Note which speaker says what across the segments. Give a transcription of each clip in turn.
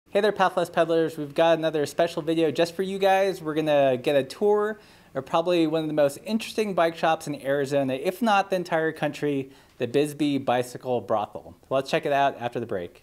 Speaker 1: Hey there, Pathless Peddlers. We've got another special video just for you guys. We're gonna get a tour of probably one of the most interesting bike shops in Arizona, if not the entire country, the Bisbee Bicycle Brothel. So let's check it out after the break.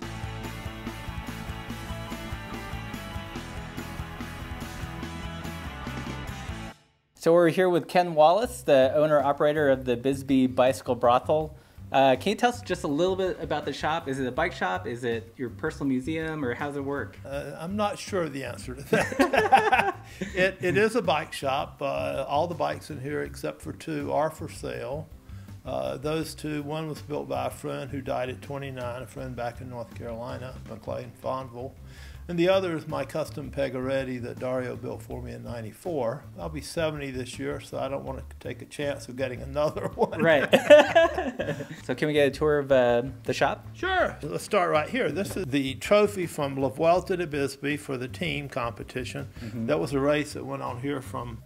Speaker 1: So we're here with Ken Wallace, the owner-operator of the Bisbee Bicycle Brothel. Can you tell us just a little bit about the shop? Is it a bike shop? Is it your personal museum, or how does it work?
Speaker 2: I'm not sure of the answer to that. It is a bike shop. All the bikes in here except for two are for sale. Those two, one was built by a friend who died at 29, a friend back in North Carolina, McLean Fondville. And the other is my custom Pegoretti that Dario built for me in '94. I'll be 70 this year, so I don't want to take a chance of getting another one.
Speaker 1: Right. So can we get a tour of the shop?
Speaker 2: Sure. Let's start right here. This is the trophy from La Vuelta de Bisbee for the team competition. That was a race that went on here from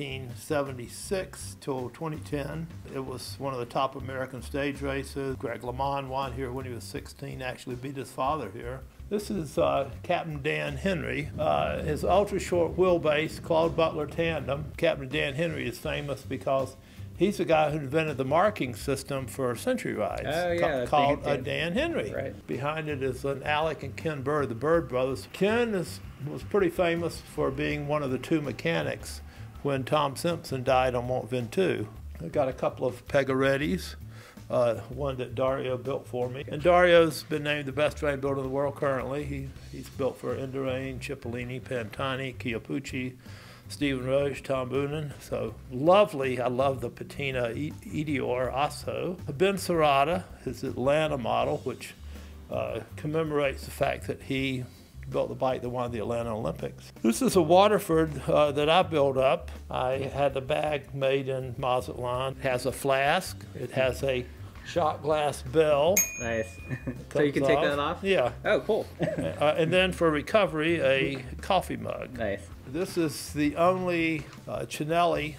Speaker 2: 1976 till 2010. It was one of the top American stage races. Greg LeMond won here when he was 16, actually beat his father here. This is Captain Dan Henry. His ultra-short wheelbase Claude Butler tandem. Captain Dan Henry is famous because he's the guy who invented the marking system for Century Rides.
Speaker 1: Oh, yeah,
Speaker 2: called Dan Henry.
Speaker 1: Right.
Speaker 2: Behind it is an Alec and Ken Bird, the Bird brothers. Ken was pretty famous for being one of the two mechanics when Tom Simpson died on Mont Ventoux. I've got a couple of Pegorettis. One that Dario built for me. And Dario's been named the best train builder in the world currently. He's built for Indurain, Cipollini, Pantani, Chiappucci, Stephen Roche, Tom Boonen. So lovely. I love the Patina Edior Asso. Ben Serrata, his Atlanta model, which commemorates the fact that he built the bike that won the Atlanta Olympics. This is a Waterford that I built up. I had the bag made in Mazatlan. It has a flask. It has a shot glass bell.
Speaker 1: Nice. So you can take that off?
Speaker 2: Yeah.
Speaker 1: Oh, cool.
Speaker 2: And then for recovery, a coffee mug.
Speaker 1: Nice.
Speaker 2: This is the only Cinelli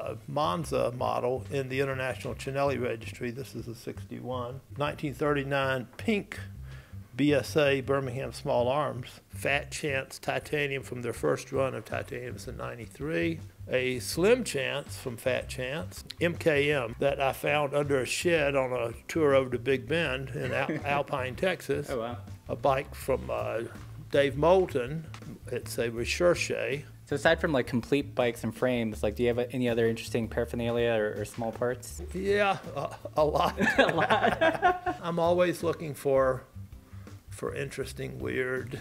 Speaker 2: Monza model in the International Cinelli Registry. This is a 61. 1939 pink BSA Birmingham Small Arms. Fat Chance Titanium from their first run of titaniums in '93. A Slim Chance from Fat Chance. MKM that I found under a shed on a tour over to Big Bend in Alpine, Texas.
Speaker 1: Oh, wow.
Speaker 2: A bike from Dave Moulton. It's a Recherche.
Speaker 1: So aside from like complete bikes and frames, like do you have any other interesting paraphernalia or small parts?
Speaker 2: Yeah, a lot.
Speaker 1: A lot.
Speaker 2: I'm always looking for interesting, weird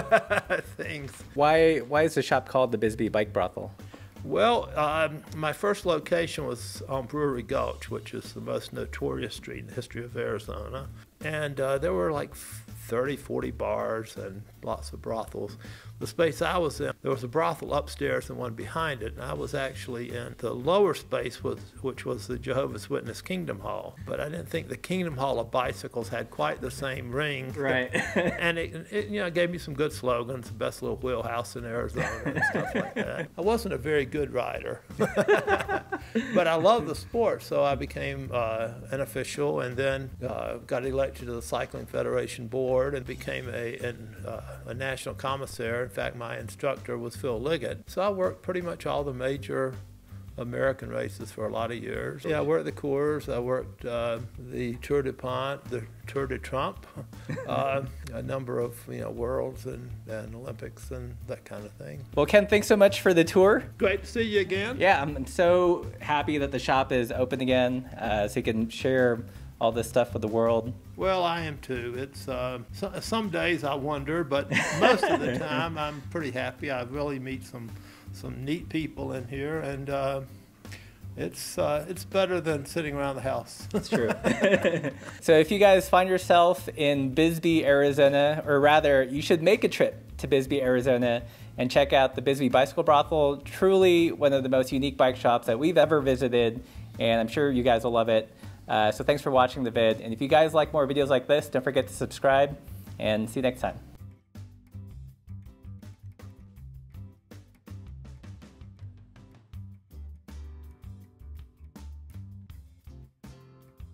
Speaker 2: things.
Speaker 1: Why is the shop called the Bisbee Bike Brothel?
Speaker 2: Well, my first location was on Brewery Gulch, which is the most notorious street in the history of Arizona. And there were like 30, 40 bars and lots of brothels. The space I was in, there was a brothel upstairs and one behind it, and I was actually in the lower space, which was the Jehovah's Witness Kingdom Hall. But I didn't think the Kingdom Hall of bicycles had quite the same ring.
Speaker 1: Right.
Speaker 2: And it gave me some good slogans, the best little wheelhouse in Arizona and stuff like that. I wasn't a very good rider, but I loved the sport, so I became an official, and then got elected to the Cycling Federation board and became a national commissary. In fact, my instructor was Phil Liggett. So I worked pretty much all the major American races for a lot of years. Yeah, I worked the Coors, I worked the Tour de Pont, the Tour de Trump, a number of worlds and Olympics and that kind of thing.
Speaker 1: Well, Ken, thanks so much for the tour.
Speaker 2: Great to see you again.
Speaker 1: Yeah, I'm so happy that the shop is open again, so you can share all this stuff with the world.
Speaker 2: Well, I am too. It's some days I wonder, but most of the time I'm pretty happy. I really meet some neat people in here, and it's better than sitting around the house.
Speaker 1: That's true. So if you guys find yourself in Bisbee, Arizona, or rather, you should make a trip to Bisbee, Arizona, and check out the Bisbee Bicycle Brothel. Truly one of the most unique bike shops that we've ever visited, and I'm sure you guys will love it. So thanks for watching the vid, and if you guys like more videos like this, don't forget to subscribe, and see you next time.